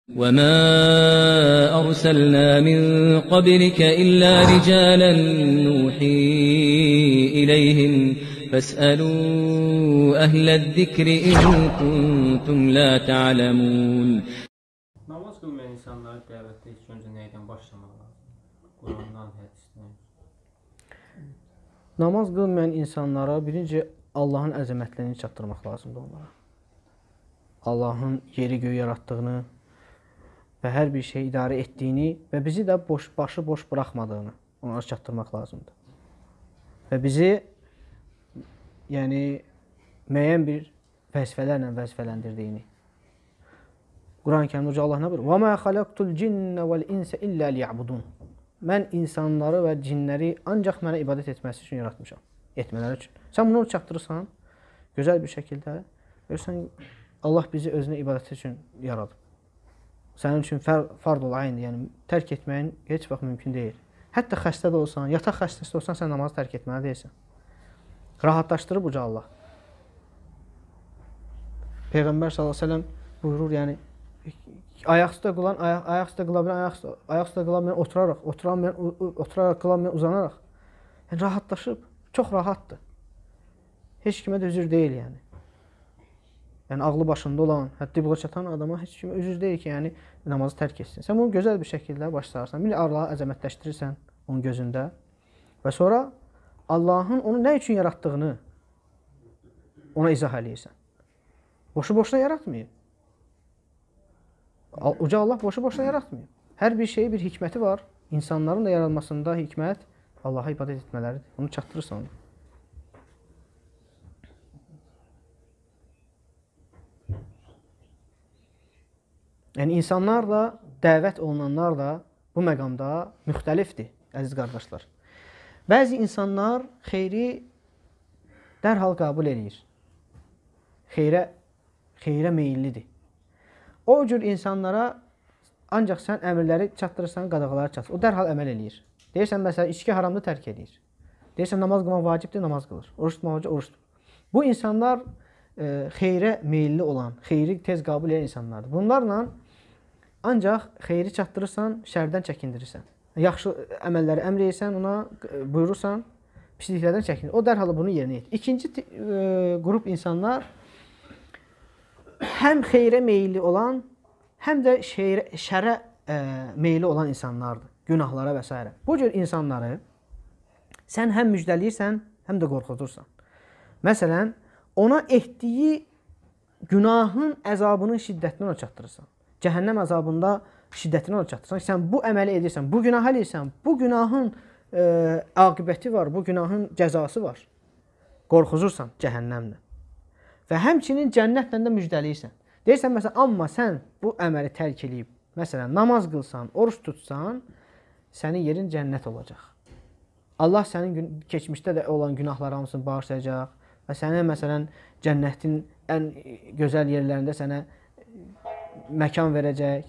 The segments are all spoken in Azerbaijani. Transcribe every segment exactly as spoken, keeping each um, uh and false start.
وَمَا أَرْسَلْنَا مِن قَبْلِكَ إِلَّا رِجَالًا نُوحِي إِلَيْهِمْ فَاسْأَلُوا أَهْلَ الذِّكْرِ إِن كُنتُمْ لَا تَعْلَمُونَ. Namaz qılmayan insanları dəvətdə ilk öncə nəydən başlamaq lazım? Qurandan, hədisdən. Namaz qılmayan insanlara birinci Allahın əzəmətlərini çatdırmaq lazımdır onlara. Allahın yeri göğü yaratdığını və hər bir şey idarə etdiyini və bizi də boş, başı boş buraxmadığını onlara çatdırmaq lazımdır. Və bizi yəni müəyyən bir vəzifələrlə vəzifələndirdiyini. Quran-ı Kərimdə Uca Allah nə buyurur? وَمَا خَلَقْتُ الْجِنَّ وَالْإِنْسَ إِلَّا لِيَعْبُدُونَ. Mən insanları və cinləri ancaq mənə ibadət etməsi üçün yaratmışam. Etmələri üçün. Sən bunu çatdırırsan, gözəl bir şəkildə görürsən, Allah bizi özünə ibadət üçün yaradıb. Sənin üçün fard ol aynı, yəni tərk etməyin heç vaxt mümkün deyil. Hətta xəstə də olsan, yataq xəstəsi olsan, sən namazı tərk etməli deyilsən. Rahatlaşdırıb Uca Allah. Peyğəmbər sallallahu əleyhi və səlləm buyurur, yəni ayaqüstə qılan, ayaq, ayaqüstə qıla bilən, ayaqüstə, ayaqüstə qıla bilən oturaraq, oturan bilən, oturaraq qıla bilən uzanaraq. Yəni rahatlaşıb, çox rahatdır. Heç kimə də üzür deyil, yəni. Yəni ağlı başında olan, həddi bula çatan adama heç kimə üzür deyil ki, yəni namazı tərk etsin. Sən bunu gözəl bir şəkildə başlarsan, bir Allahı əzəmətləşdirirsən onun gözündə və sonra Allahın onu nə üçün yaratdığını ona izah eləyirsən. Boşu-boşuna yaratmayıb. Uca Allah boşu-boşuna yaratmayıb. Hər bir şeyin bir hikməti var. İnsanların da yaranmasında hikmət Allaha ibadət etmələridir. Onu çatdırırsan onu. Yəni insanlar da, dəvət olunanlar da bu məqamda müxtəlifdir, əziz qardaşlar. Bəzi insanlar xeyri dərhal qəbul edir. Xeyrə, xeyrə meyillidir. O cür insanlara ancaq sən əmrləri çatdırırsan, qadağaları çatdırırsan. O dərhal əməl edir. Deyirsən, məsələn, içki haramda tərk edir. Deyirsən, namaz qılmaq vacibdir, namaz qılır. Oruç tutmaq vacibdir, oruç tutur. Bu insanlar e, xeyrə meyilli olan, xeyri tez qəbul edən insanlardır. Bunlarla ancaq xeyri çatdırırsan, şərdən çəkindirirsən. Yaxşı əməlləri əmr edirsən, ona buyurursan, pisliklərdən çəkindir. O dərhal bunu yerinə yetir. İkinci e, qrup insanlar həm xeyrə meyilli olan, həm də şeyrə, şərə e, meyilli olan insanlardır. Günahlara və s. Bu cür insanları sən həm müjdəliyirsən, həm də qorxudursan. Məsələn, ona etdiyi günahın əzabının şiddətini ona çatdırırsan. Cəhənnəm əzabında şiddətini ona çatdırırsan. Sən bu əməli edirsən, bu günah edirsən, bu günahın e, aqibəti var, bu günahın cəzası var. Qorxuzursan cəhənnəmlə. Və həmçinin cənnətlə də müjdəliyirsən. Deyirsən, məsələn, amma sən bu əməli tərk edib, məsələn, namaz qılsan, oruç tutsan, sənin yerin cənnət olacaq. Allah sənin keçmişdə də olan günahları hamısını bağışlayacaq və sənə, məsələn, cənnətin ən gözəl yerlərində sənə məkan verəcək,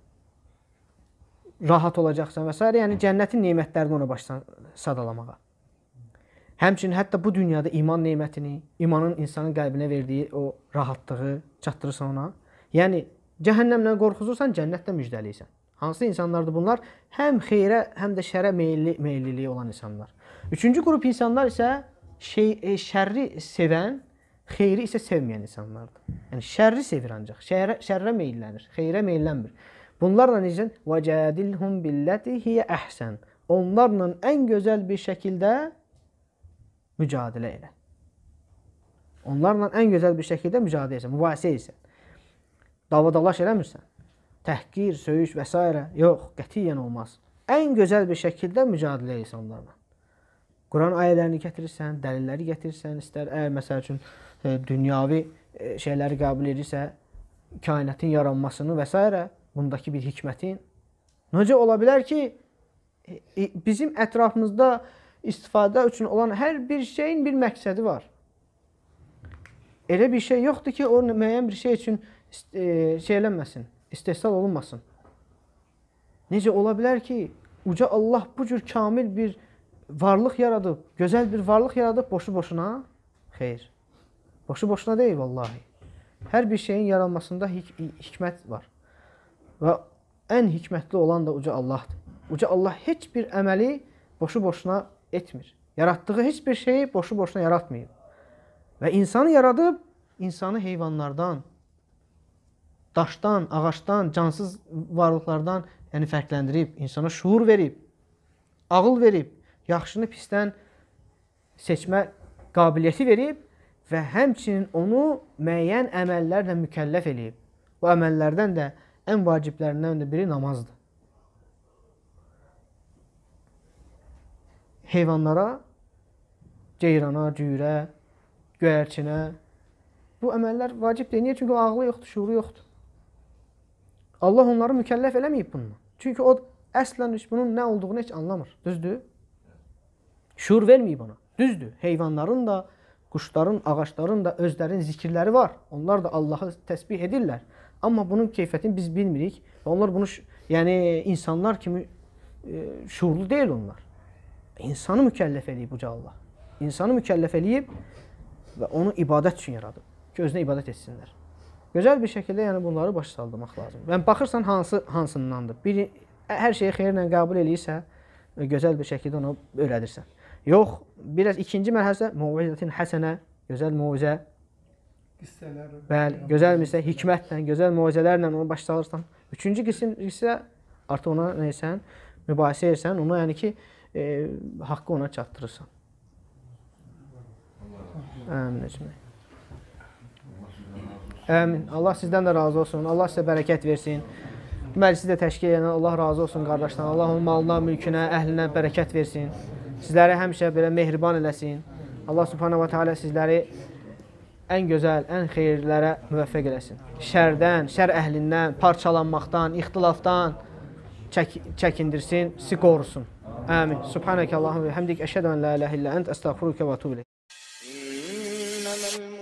rahat olacaqsan və s. Yəni, cənnətin neymətlərini ona başlasan sadalamağa. Həmçinin hətta bu dünyada iman neymətini, imanın insanın qəlbinə verdiyi o rahatlığı çatdırırsan ona. Yəni, cəhənnəmlə qorxuzursan, cənnətlə müjdəliyirsən. Hansı insanlardır bunlar? Həm xeyrə, həm də şərə meyilli, meyilliliyi olan insanlar. Üçüncü qrup insanlar isə şey, e, şərri sevən, xeyri isə sevməyən insanlardır. Yəni, şərri sevir ancaq, şərə, şərrə meyillənir, xeyrə meyillənmir. Bunlarla necə? وَجَادِلْهُمْ بِالَّتِي هِيَ أَحْسَنُ. Onlarla ən gözəl bir şəkildə mücadilə elə. Onlarla ən gözəl bir şəkildə mücadilə edirsən, mübahisə edirsən. Davadalaş eləmirsən. Təhqir, söyüş və s. Yox, qətiyyən olmaz. Ən gözəl bir şəkildə mücadilə edirsən onlarla. Quran ayələrini gətirirsən, dəlilləri gətirirsən, istər əgər məsəl üçün e, dünyavi e, şeyləri qəbul edirsə, kainatın yaranmasını və s. bundakı bir hikmətin. Necə ola bilər ki, e, bizim ətrafımızda istifadə üçün olan hər bir şeyin bir məqsədi var. Elə bir şey yoxdur ki, o müəyyən bir şey üçün e, şeylənməsin, istehsal olunmasın. Necə ola bilər ki, Uca Allah bu cür kamil bir varlıq yaradıb, gözəl bir varlıq yaradıb boşu-boşuna? Xeyr. Boşu-boşuna deyil, vallahi. Hər bir şeyin yaranmasında hik hikmət var. Və ən hikmətli olan da uca Allahdır. Uca Allah heç bir əməli boşu-boşuna etmir. Yaratdığı heç bir şeyi boşu-boşuna yaratmayıb. Və insanı yaradıb, insanı heyvanlardan, daşdan, ağacdan, cansız varlıqlardan yəni fərqləndirib, insana şuur verib, ağıl verib, yaxşını pisdən seçmə qabiliyyəti verib və həmçinin onu müəyyən əməllərlə mükəlləf eləyib. Bu əməllərdən də ən vaciblərindən də biri namazdır. Heyvanlara, ceyrana, cüyürə, göyərçinə bu əməllər vacib deyil. Niyə? Çünki o ağlı yoxdur, şuuru yoxdur. Allah onları mükəlləf eləməyib bununla. Çünki o əslən bunun nə olduğunu heç anlamır. Düzdür? Şuur verməyib ona. Düzdür. Heyvanların da, quşların, ağaçların da özlərinin zikirləri var. Onlar da Allahı təsbih edirlər. Amma bunun keyfiyyətini biz bilmirik. Və onlar bunu, yəni insanlar kimi e, şuurlu deyil onlar. İnsanı mükəlləf eləyib uca Allah. İnsanı mükəlləf eləyib və onu ibadət üçün yaradıb. Ki, özünə ibadət etsinlər. Gözəl bir şəkildə yəni bunları başa saldırmaq lazım. Yəni baxırsan hansı hansındandır. Biri hər şeyi xeyirlə qəbul eləyirsə və gözəl bir şəkildə onu öyrədirsən. Yox, biraz ikinci mərhələdə mövizətin həsənə, gözəl mövizə. Qissələr. Bəli, gözəl isə hikmətlə, gözəl mövizələrlə onu başa salırsan. Üçüncü qism isə artıq ona nəysən, mübahisə edirsən, onu yəni ki, e, haqqı ona çatdırırsan. Əmin ecməin. Əmin. Allah sizdən də razı olsun. Allah sizə bərəkət versin. Məclisi də təşkil edən Allah razı olsun qardaşlar. Allah onun malına, mülkünə, əhlinə bərəkət versin. Sizləri həmişə belə mehriban eləsin. Allah subhanahu wa ta'ala sizləri ən gözəl, ən xeyirlərə müvəffəq eləsin. Şərdən, şər əhlindən, parçalanmaqdan, ixtilafdan çək çəkindirsin, sizi qorusun. Amin. Subhanəkə Allahumma və həmdik əşhədu en la ilahe illə ent əstəğfiruke və etûbü ileyk.